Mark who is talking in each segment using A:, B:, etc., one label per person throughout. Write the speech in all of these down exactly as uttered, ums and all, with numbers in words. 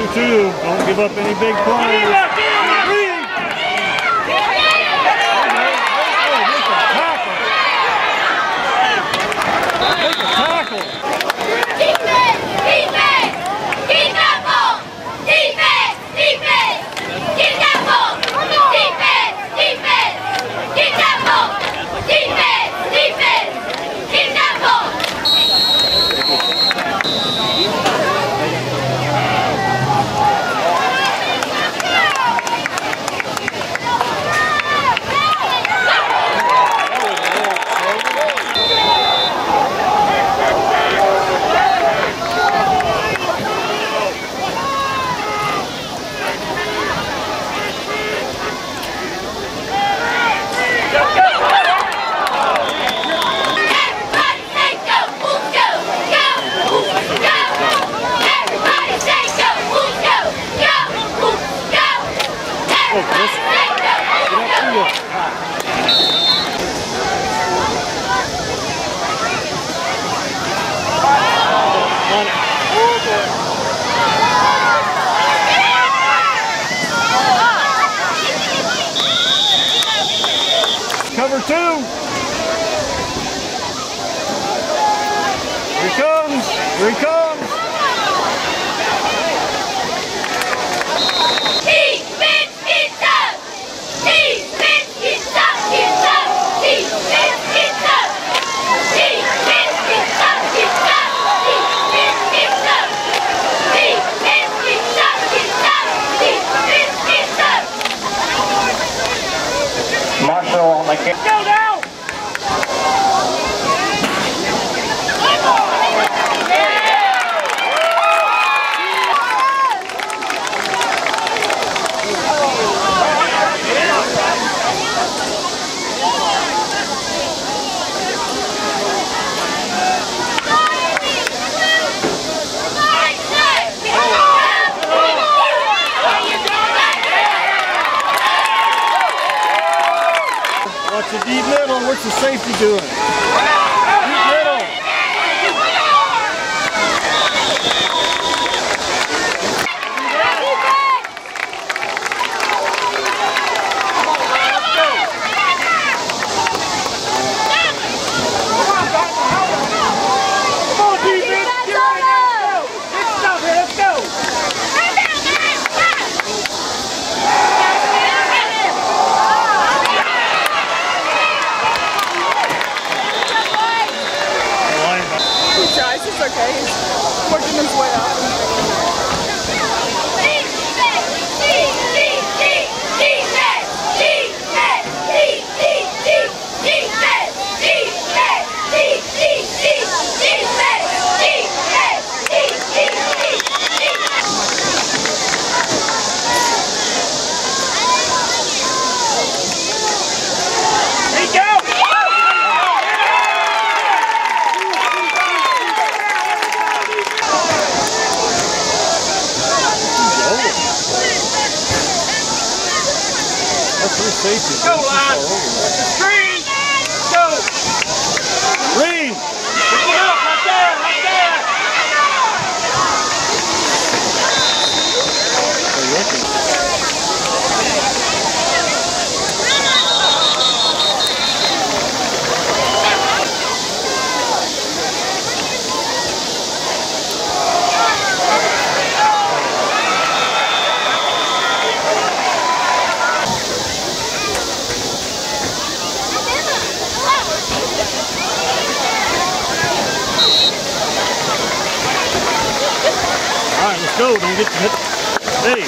A: two. Don't give up any big plays. Three. Make a tackle.
B: Defense! Defense! Keep that ball! Defense! Defense! Keep that ball! Defense! Defense! Keep that ball! Defense! Defense! Keep that ball!
A: Cover two. Here he comes. Here he comes.
B: Defense, it's up! Defense, it's up! It's up! Defense, it's up! Defense, it's up! It's up! Defense, it's up! Defense, it's up! It's up! Defense, it's up!
C: Marshall on the kick.
B: Go down!
A: Watch the deep middle. What's the safety doing? Deep middle.
D: It's okay, he's working his way up.
A: Safety.
C: Go, lad! Green! Go!
A: Green!
C: Pick it up! Right there! Right there!
A: Go, don't get hit. Hey.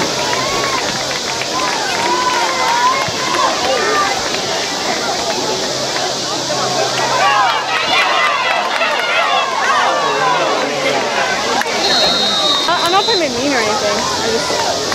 D: I'm not trying to be mean or anything. I just...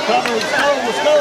A: cover, let's go, let's go.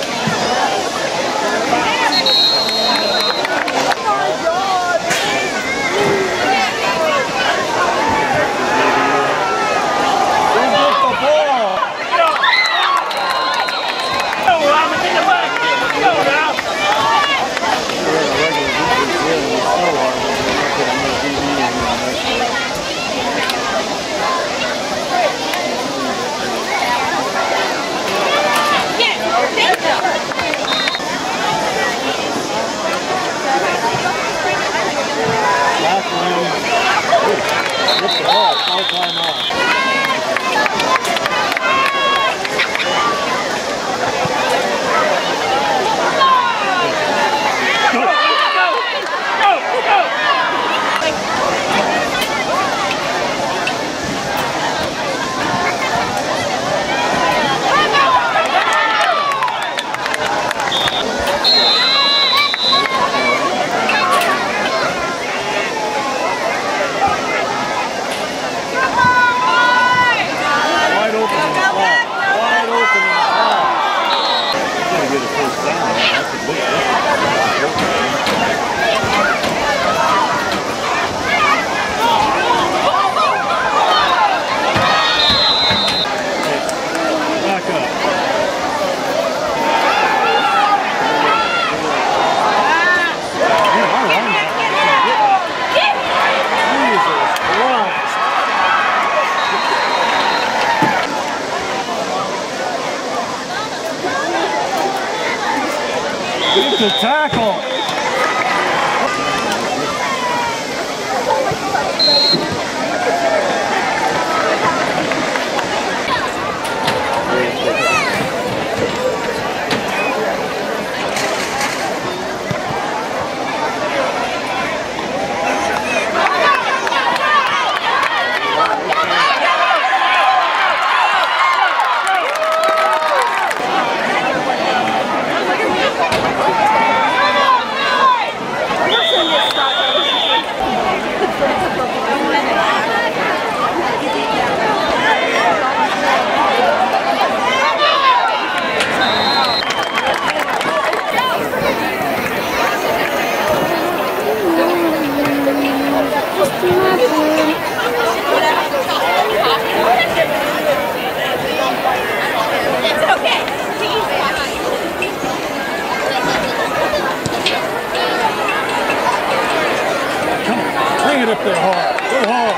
A: The tackle. It up there hard. Go hard.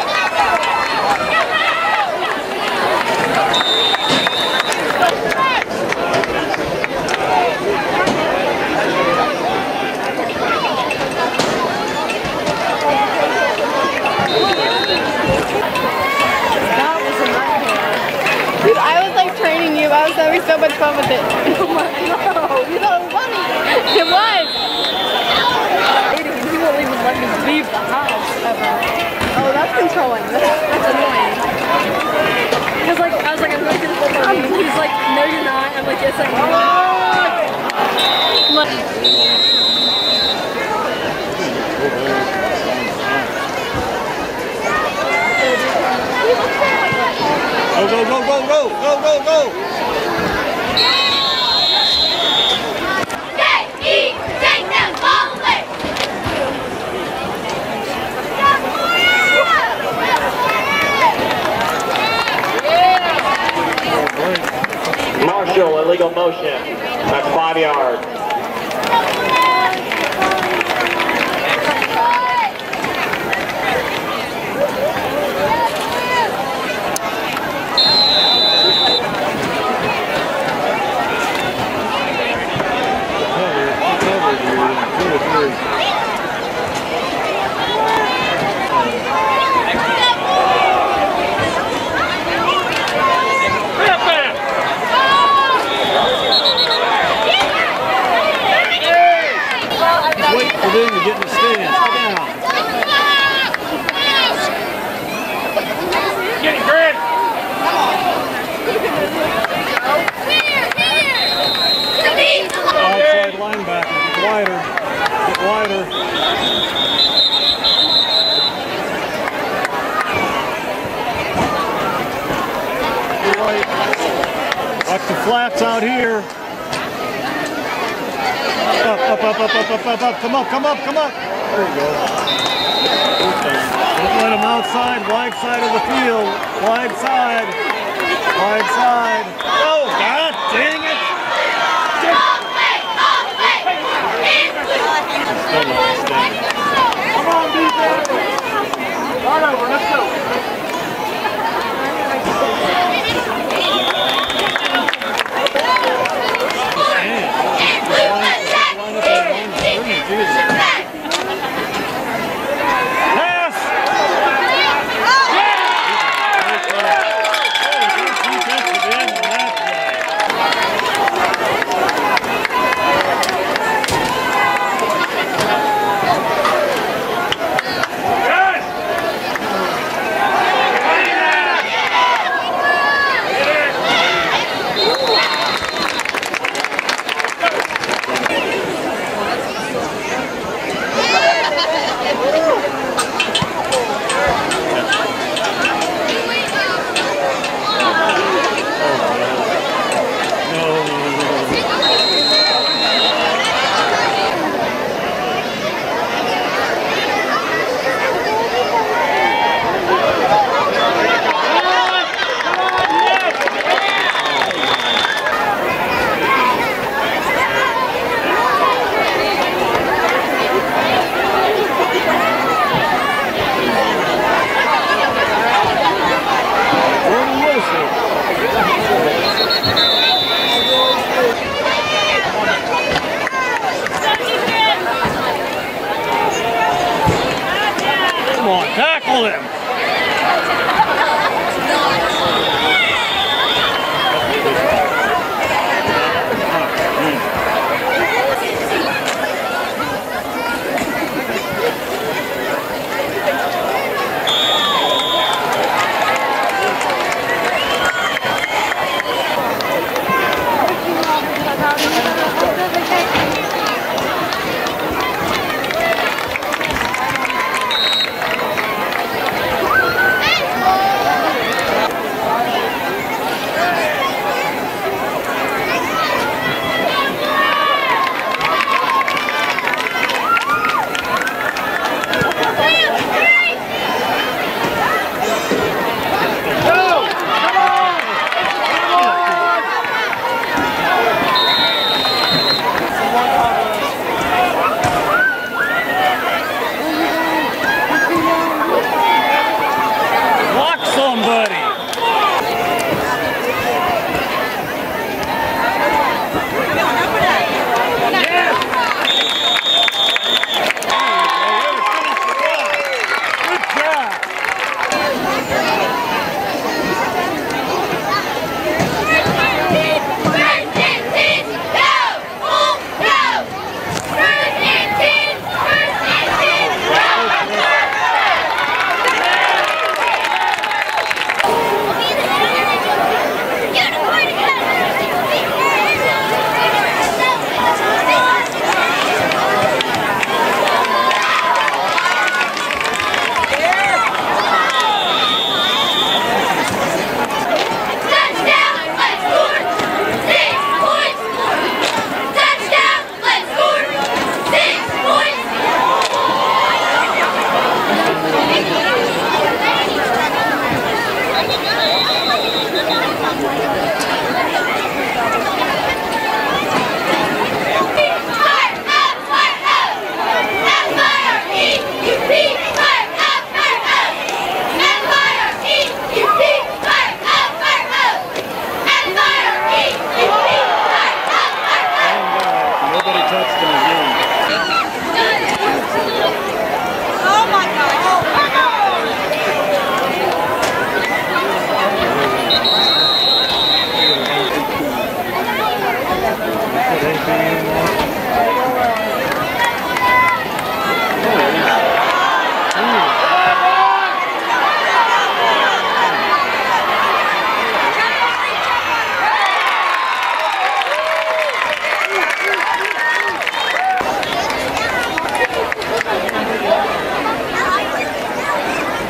D: That was a nightmare. Dude, I was like training you. I was having so much fun with it. Oh my god. You thought it was funny. It was. He won't even let me leave the house ever. Oh, that's controlling. That's, that's annoying. Because like, I was like, I'm going to get a football game. He's like, no you're not. I'm like, yes I am. Like,
A: Go, go, go, go, go, go, go, go.
C: Marshall, illegal motion. That's five yards.
B: Yeah!
A: Watch the flats out here. Up, up, up, up, up, up, up, up. Come up, come up, come up. There you go. Don't let them outside, wide side of the field. Wide side. Wide side. Oh, God dang it. Come on, defense. Right over, let's go. Come on, tackle him!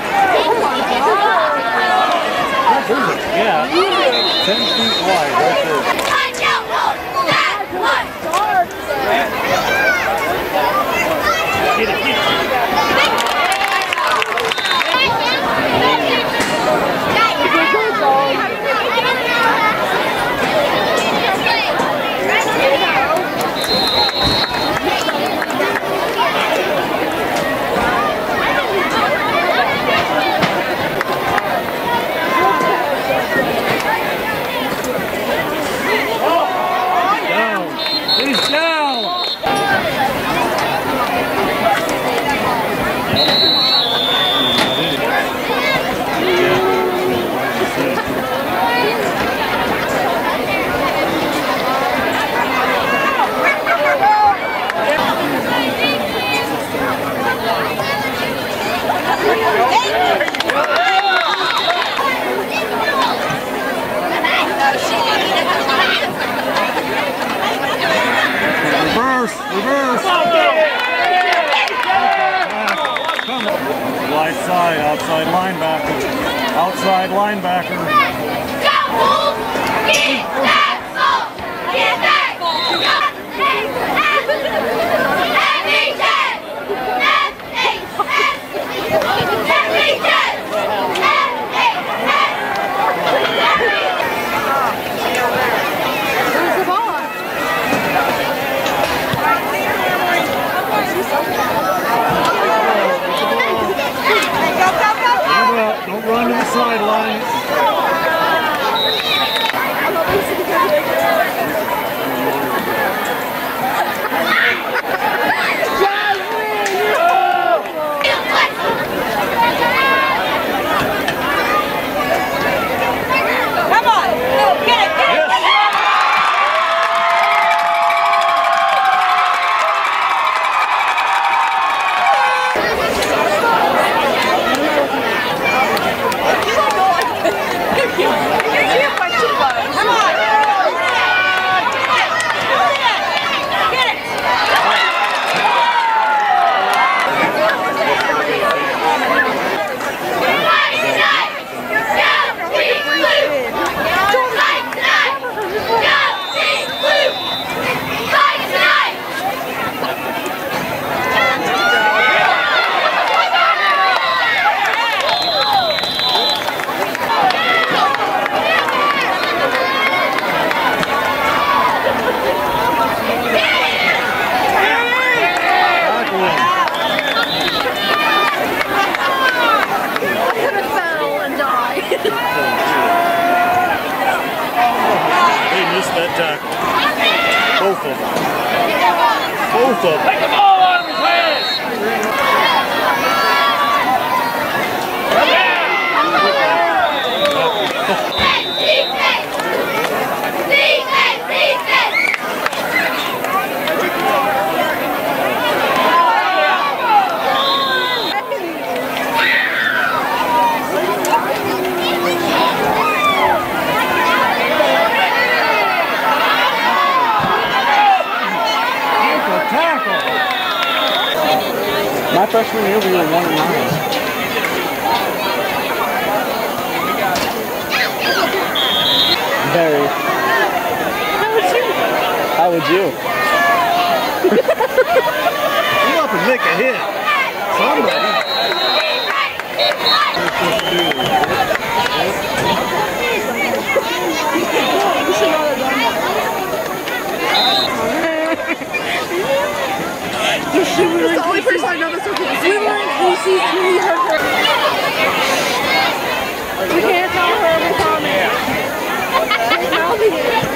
A: Yeah, ten feet wide right there. that tackle. Both of them. Both of them.
C: Take the ball out of his hands!
E: My freshman year, we were one and nine. Very. How would you?
A: Come up and make a hit. Somebody.
D: It's the only person I know that's okay. We were in Casey's and we heard her. We can't tell her every comment. Now we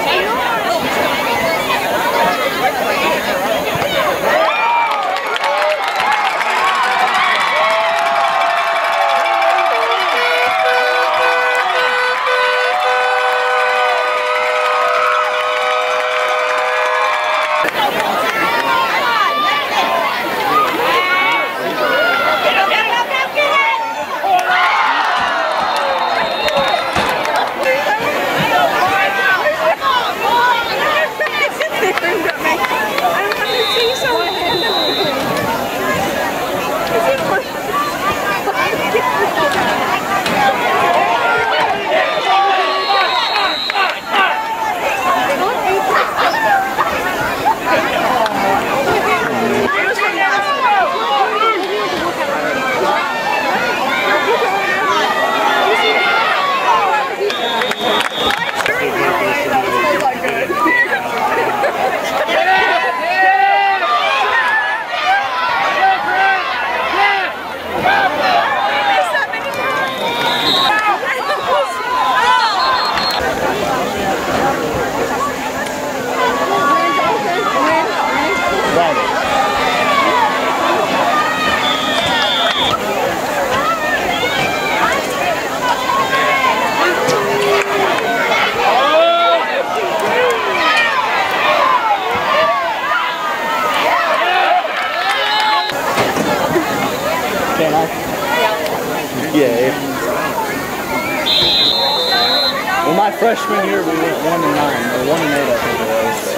E: Yeah. Well, my freshman year, we went one and nine, or one and eight, I think it was.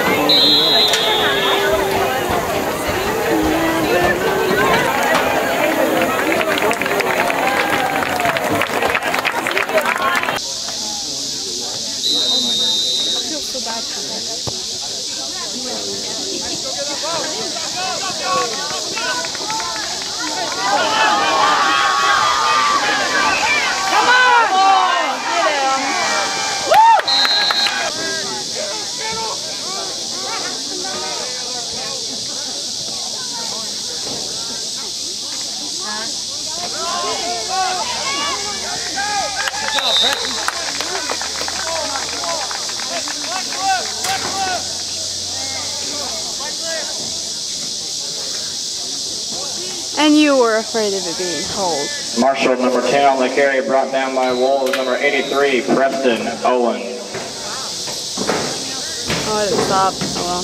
D: And you were afraid of it being cold.
C: Marshall, number ten on the carry, brought down by Wolves, number eighty-three, Preston Owen.
D: Oh, it stopped. Oh well.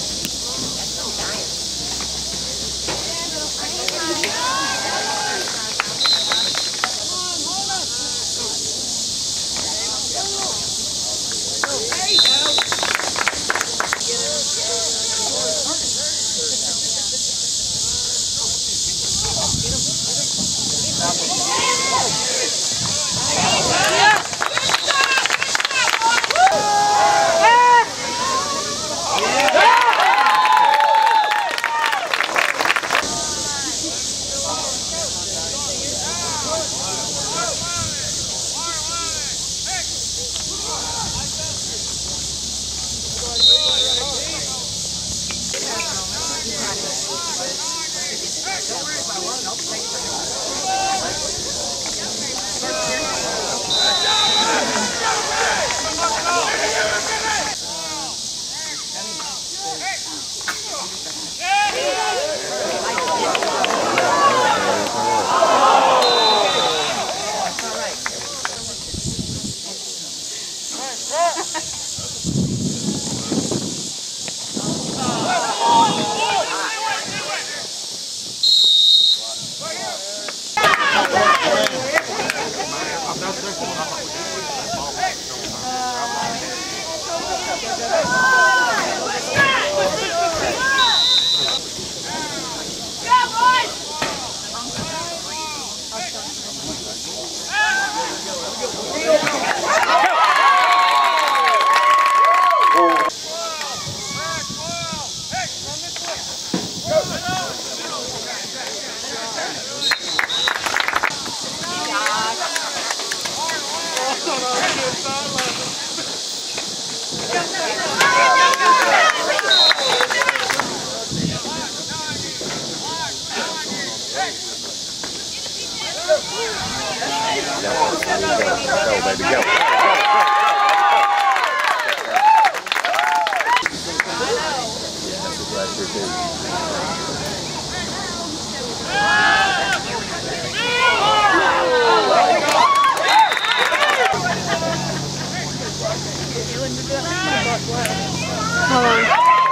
D: Hold on.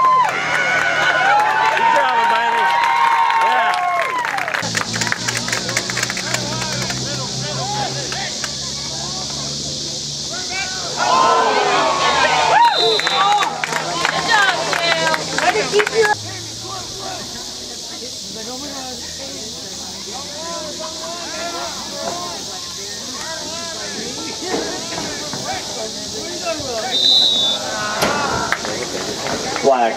A: Good job, baby. Yeah.
C: Flag.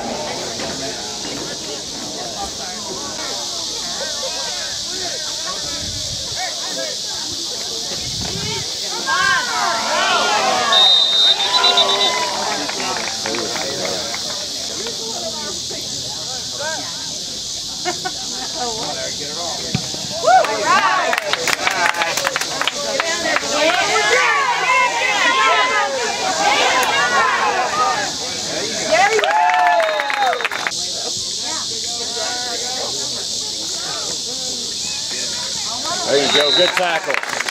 A: There you go. Good tackle.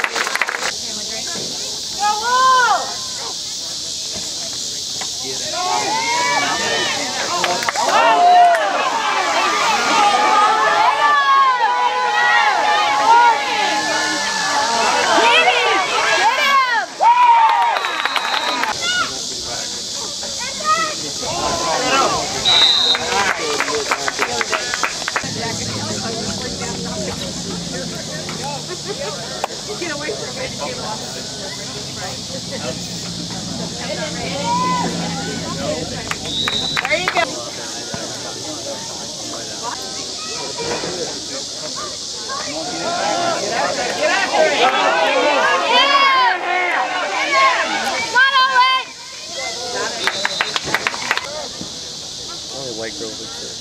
B: There you go. Get after it. Come on, Owen.
A: Only white girls look good.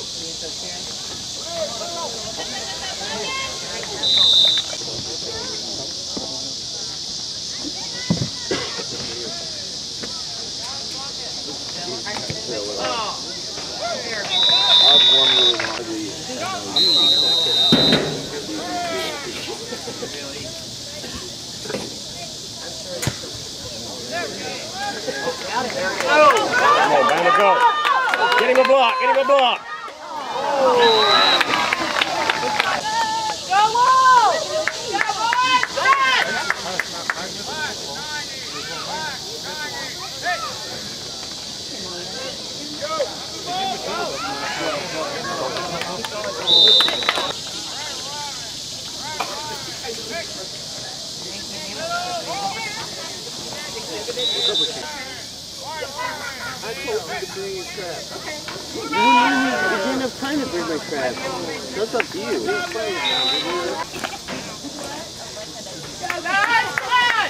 A: Come on, Bama, go. Get him a block, get him a block.
B: Go, Wolves. Go, boys.
E: I didn't have time to bring my crab. That's up to you.
B: Go, guys. Come on.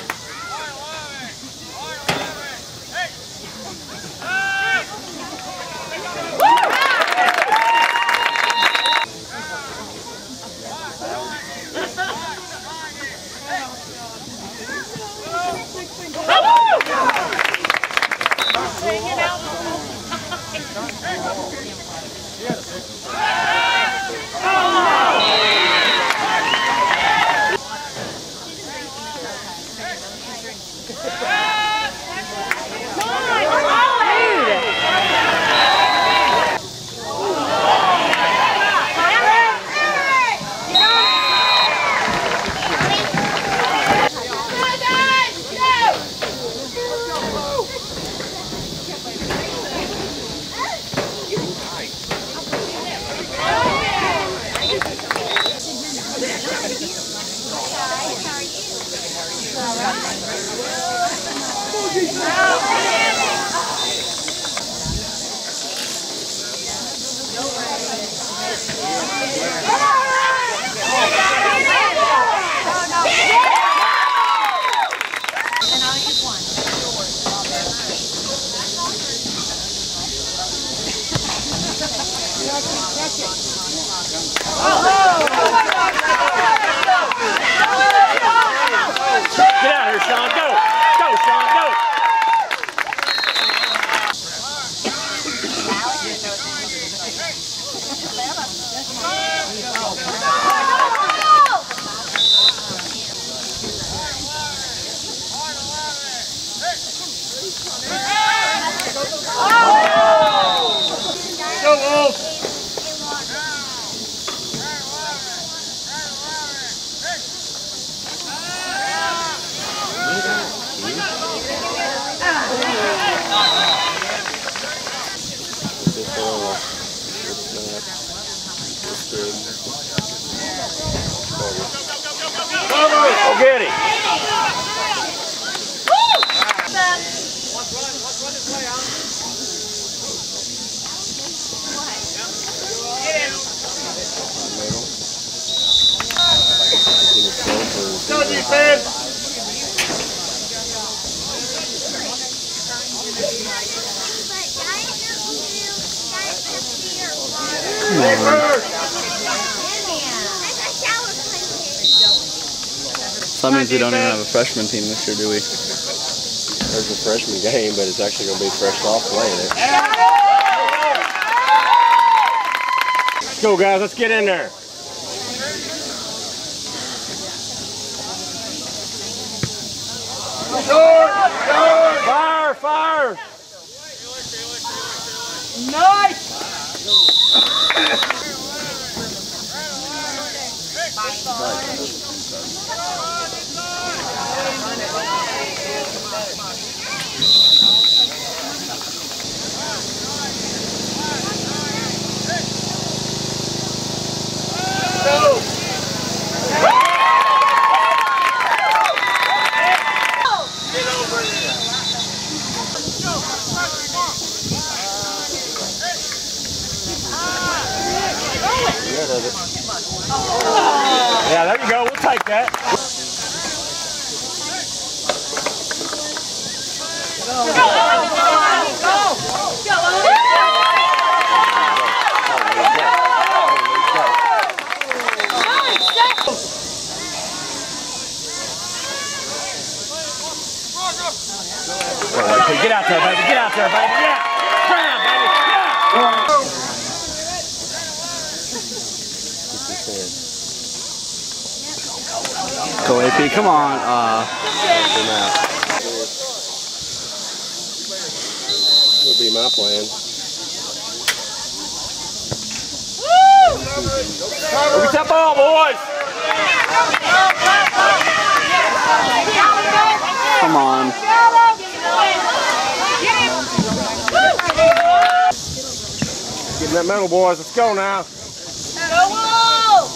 B: Hanging out.
A: Get out here, Sean. Go. Go, Sean. Go. Go, Wolf. Go get it. Go defense.
E: So that means we don't even have a freshman team this year, do we?
F: There's a freshman game, but it's actually going to be fresh off playing it.
A: Let's go, guys. Let's get in there. Fire! Fire!
G: Nice!
A: Yeah, there you go. We'll take that. Get out there, baby. Get out there, baby. Yeah. Turn out, baby. Yeah.
E: Go A P, come on. Uh,
F: Would be my plan.
A: Go get that ball, boys.
E: come on.
A: Get in that middle, boys. Let's go now.
B: Go Wolves!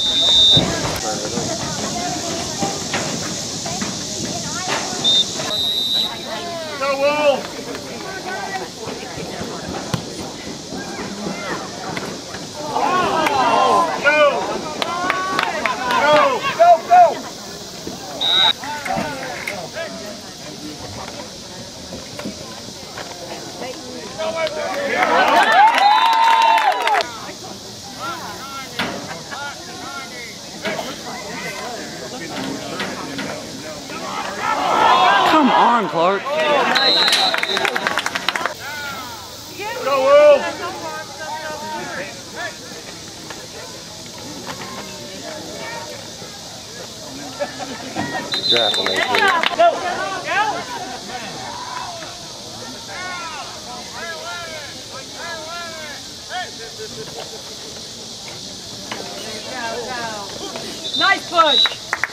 A: Go Wolves!
E: Come on, Clark.
A: Go Wolves!
F: Draft on that.
B: Go! Go! Nice push!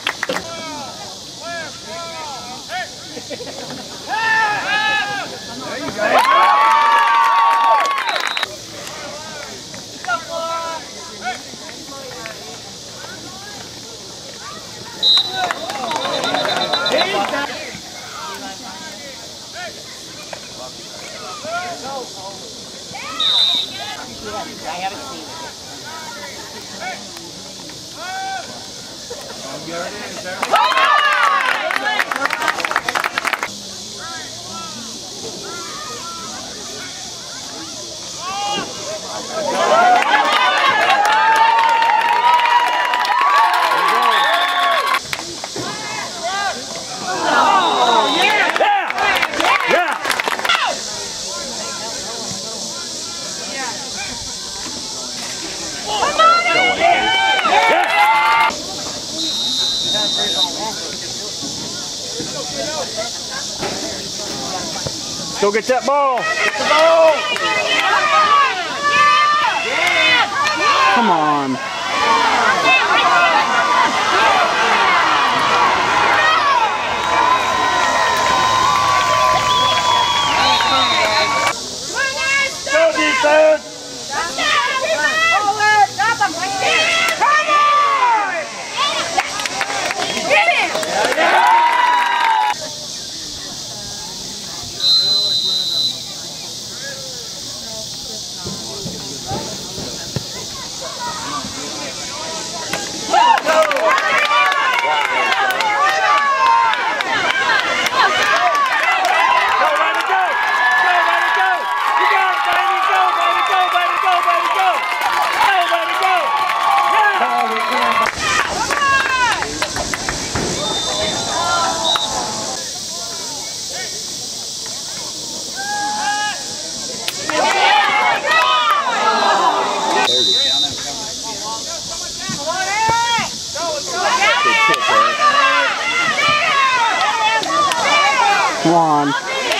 B: There you go. I haven't seen it.
A: Go get that ball. Get the ball.
E: Come on.
A: Go defense.
E: Come on.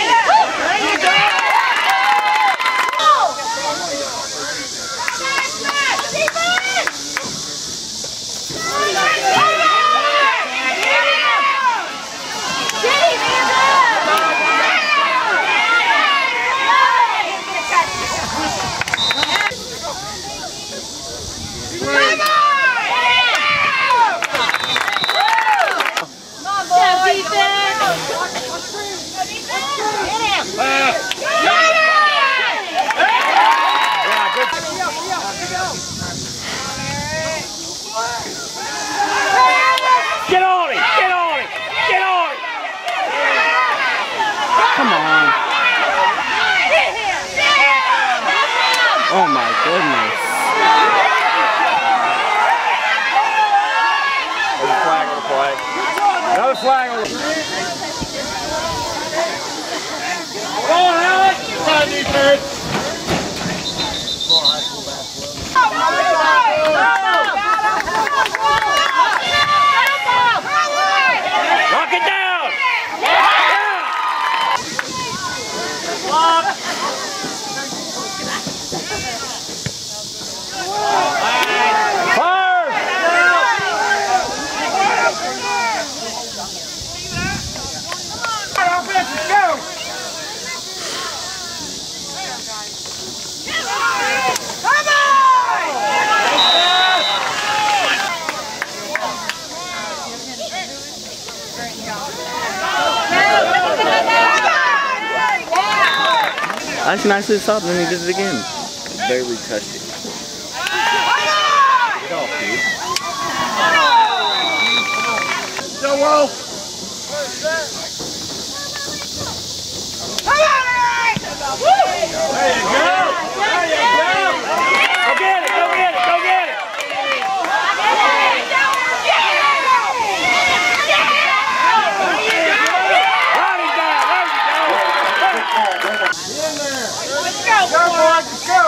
A: Get on it! Get on it! Get on it!
E: Come on. Oh my goodness.
F: There's a flag on the play.
A: Another flag on the Come on, Alex! Try defense! Knock it down! Block! Fire! Let's go!
E: Actually, nicely stopped, and then he did it again. Barely touched it.
F: Get off, dude.
A: Go, Wolf! There you go! There you go! Go get it! Go get it! Go get it! Ronnie's down! Ronnie's down! Let's go, boys! Let's go!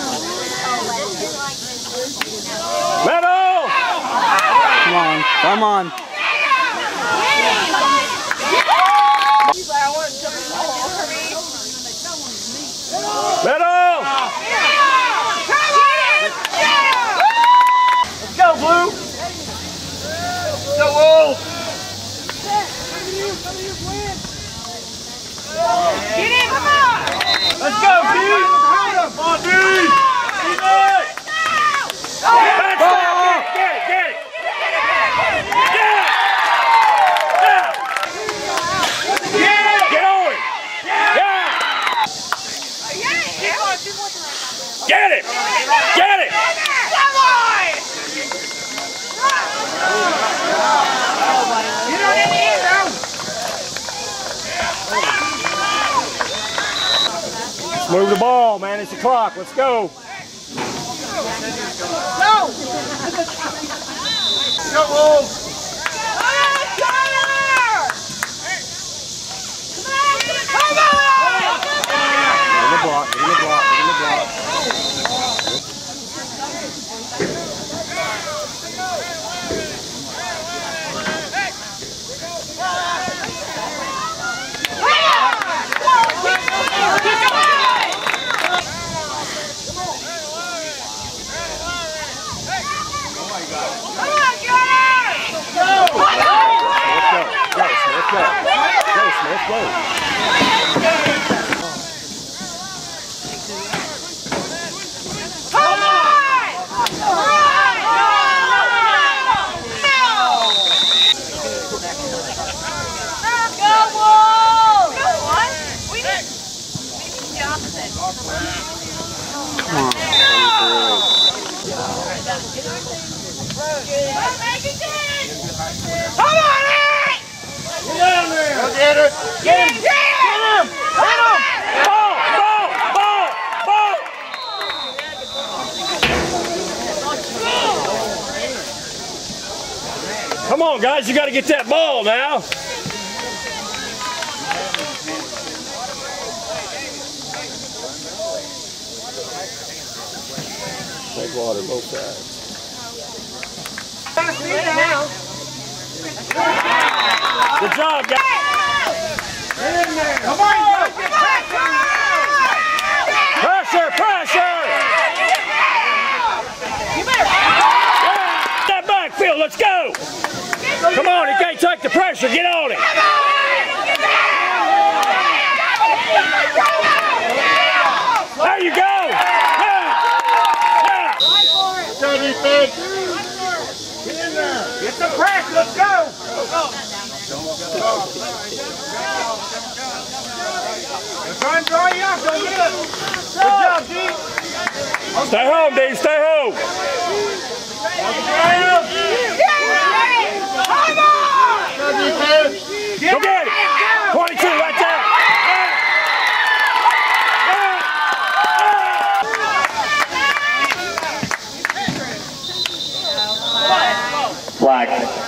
A: Meadow!
E: Come on. Come on.
A: Meadow! Let's go, Blue! Let's go, Wolf!
B: Get in, come on!
A: Let's go, Pete! Come on, Pete! Keep it! Get it! Get it! Get it! Yeah! Get on it! Yeah!
G: Get it! Get it!
B: Come on! You don't need to eat them!
G: Let's move the ball, man. It's the clock. Let's go.
B: Go! Go, Wolves! Come on, Tyler! Come on!
G: In the block, in the block, in the block. Go, Smith, go.
B: Come on! Go, Wolves! What? We need the opposite. Come on. Come on!
A: Get down there!
B: Go get it! Get him! Get him! Get him!
G: Ball! Ball! Ball! Ball! Come on, guys, you got to get that ball now.
F: Take water both sides.
G: Good job, guys.
A: Get in there!
B: Come on, guys! Get back!
G: Pressure, pressure! That backfield, let's go! Come on, he can't take the pressure, get on it! There you go! Yeah! Yeah!
A: Go defense! Get in there!
B: Get the press! Let's go! They're trying to draw you up. Don't get it. Good job, D.
G: Stay home, Dave, stay home!
B: Come on!
A: Go defense!
G: Go get it! twenty-two right there!
C: Flag.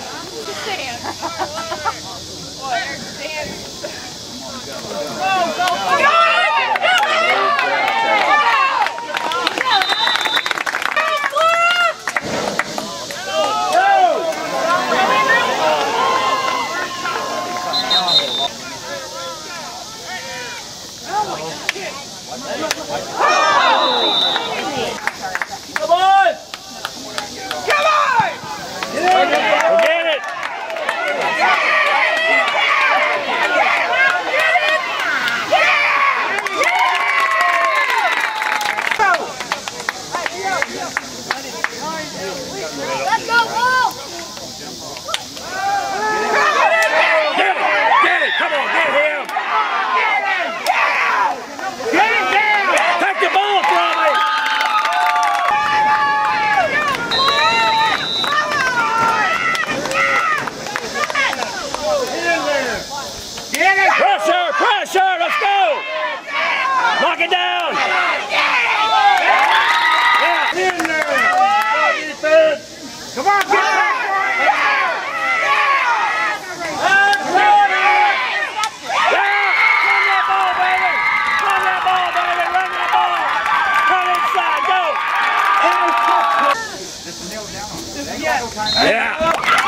B: Come on! Come on!
G: Go get it!
B: Let's go, Wolf!
G: Get it! Get it! Come on, get him!
B: Get it down!
G: Take the ball from me!
B: Get it!
G: Pressure! Pressure! Let's go! Knock it down! Yeah!
A: In there! Go defense!
B: Come on, get back!
G: Yeah! Run that ball, baby! Run that ball, baby! Run that ball! Run inside, go! Yeah!